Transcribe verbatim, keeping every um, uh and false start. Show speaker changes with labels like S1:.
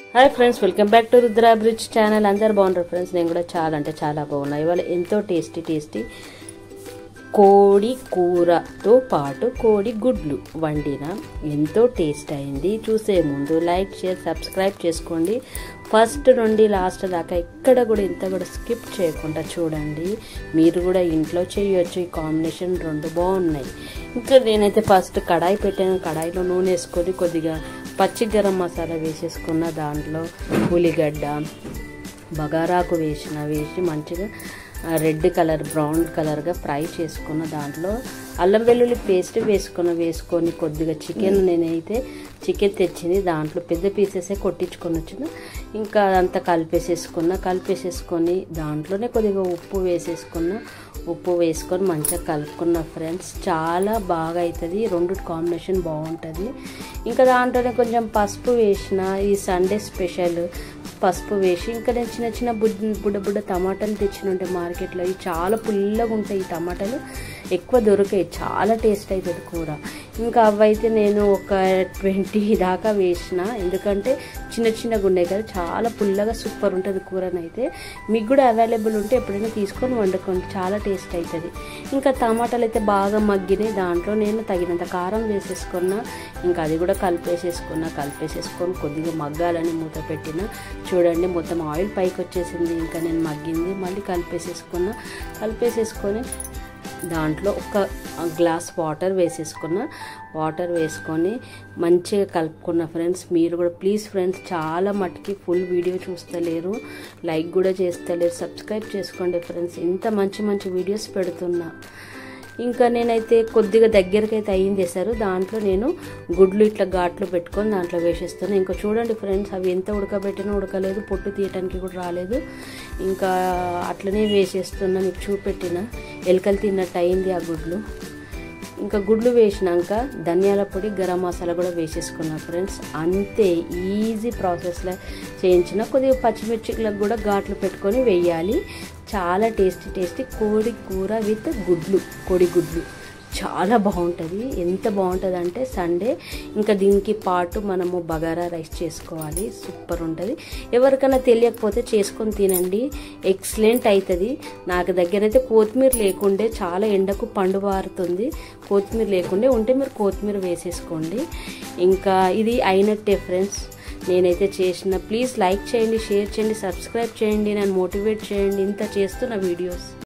S1: Hi friends, welcome back to Rudra bridge channel. అందరు బాగున్నారు friends. నేను కూడా చాలా అంటే చాలా బాగున్నాయి. ఇవాళ ఎంతో టేస్టీ టేస్టీ కోడి కూరతో పాటు కోడి గుడ్లు వండిన ఎంతో టేస్ట్ అయింది. చూసే ముందు లైక్ షేర్ సబ్స్క్రైబ్ చేసుకోండి. ఫస్ట్ నుండి లాస్ట్ దాకా ఎక్కడ కూడా ఇంత కూడా స్కిప్ చేయకుండా చూడండి. మీరు కూడా ఇంట్లో చేయొచ్చు. ఈ కాంబినేషన్ రెండు బాగున్నాయి. ఇంకా నేనైతే ఫస్ట్ కడాయి పెట్టాను. కడాయిలో నూనె వేసుకొని కొద్దిగా పచ్చి గరం మసాలా వేసేసుకున్న, దాంట్లో ఉల్లిగడ్డ బగారాకు వేసిన వేసి మంచిగా రెడ్ కలర్ బ్రౌన్ కలర్గా ఫ్రై చేసుకున్న, దాంట్లో అల్లం వెల్లుల్లి పేస్ట్ వేసుకున్న వేసుకొని కొద్దిగా చికెన్ నేనైతే చికెన్ తెచ్చింది దాంట్లో పెద్ద పీసెసే కొట్టించుకొని వచ్చిన, ఇంకా అదంతా కలిపేసేసుకున్న కలిపేసేసుకొని దాంట్లోనే కొద్దిగా ఉప్పు వేసేసుకున్న ఉప్పు వేసుకొని మంచిగా కలుపుకున్న ఫ్రెండ్స్. చాలా బాగా అవుతుంది, రెండు కాంబినేషన్ బాగుంటుంది. ఇంకా దాంట్లోనే కొంచెం పసుపు వేసిన, ఈ సండే స్పెషల్ పసుపు వేసి, ఇంకా నేను చిన్న చిన్న బుడ్ బుడ్డ బుడ్డ టమాటాలు తెచ్చినుంటే మార్కెట్లో, ఇవి చాలా పుల్లగా ఉంటాయి. ఈ టమాటాలు ఎక్కువ దొరికాయి, చాలా టేస్ట్ అవుతుంది కూర. ఇంకా అవైతే నేను ఒక ట్వంటీ దాకా వేసిన, ఎందుకంటే చిన్న చిన్నగా ఉన్నాయి కదా, చాలా పుల్లగా సూపర్ ఉంటుంది కూరనైతే. మీకు కూడా అవైలబుల్ ఉంటే ఎప్పుడైనా తీసుకొని వండుకోండి, చాలా టేస్ట్ అవుతుంది. ఇంకా టమాటాలు అయితే బాగా మగ్గినాయి, దాంట్లో నేను తగినంత కారం వేసేసుకున్నా, ఇంకా అది కూడా కలిపేసేసుకున్నా. కలిపేసేసుకొని కొద్దిగా మగ్గాలని మూత పెట్టిన, చూడండి మొత్తం ఆయిల్ పైకి వచ్చేసింది. ఇంకా నేను మగ్గింది మళ్ళీ కలిపేసేసుకున్నా. కలిపేసేసుకొని దాంట్లో ఒక గ్లాస్ వాటర్ వేసేసుకున్న, వాటర్ వేసుకొని మంచిగా కలుపుకున్న ఫ్రెండ్స్. మీరు కూడా ప్లీజ్ ఫ్రెండ్స్, చాలా మటుకి ఫుల్ వీడియో చూస్తలేరు, లైక్ కూడా చేస్తలేరు, సబ్స్క్రైబ్ చేసుకోండి ఫ్రెండ్స్. ఇంత మంచి మంచి వీడియోస్ పెడుతున్నా. ఇంకా నేనైతే కొద్దిగా దగ్గరికి అయితే అయ్యింది వేసారు, దాంట్లో నేను గుడ్లు ఇట్లా ఘాట్లు పెట్టుకొని దాంట్లో వేసేస్తాను. ఇంకా చూడండి ఫ్రెండ్స్, అవి ఎంత ఉడకబెట్టినా ఉడకలేదు, పొట్టు తీయటానికి కూడా రాలేదు. ఇంకా అట్లనే వేసేస్తున్నా, మీకు చూపెట్టిన ఎలుకలు తిన్నట్టు అయింది ఆ గుడ్లు. ఇంకా గుడ్లు వేసినాక ధనియాల పొడి గరం మసాలా కూడా వేసేసుకున్నా ఫ్రెండ్స్. అంతే, ఈజీ ప్రాసెస్లో చేయించిన. కొద్దిగా పచ్చిమిర్చిలకు కూడా ఘాట్లు పెట్టుకొని వేయాలి. చాలా టేస్టీ టేస్టీ కోడి కూర విత్ గుడ్లు, కోడి గుడ్లు చాలా బాగుంటుంది. ఎంత బాగుంటుంది అంటే సండే ఇంకా దీనికి పాటు మనము బగారా రైస్ చేసుకోవాలి, సూపర్ ఉంటుంది. ఎవరికైనా తెలియకపోతే చేసుకొని తినండి, ఎక్సలెంట్ అవుతుంది. నాకు దగ్గర అయితే కొత్తిమీర లేకుండే, చాలా ఎండకు పండు వారుతుంది, కొత్తిమీర లేకుండే, ఉంటే మీరు కొత్తిమీర వేసేసుకోండి. ఇంకా ఇది అయినట్టే ఫ్రెండ్స్, నేనైతే చేసిన. ప్లీజ్ లైక్ చేయండి, షేర్ చేయండి, సబ్స్క్రైబ్ చేయండి, నన్ను మోటివేట్ చేయండి ఇంత చేస్తున్న వీడియోస్.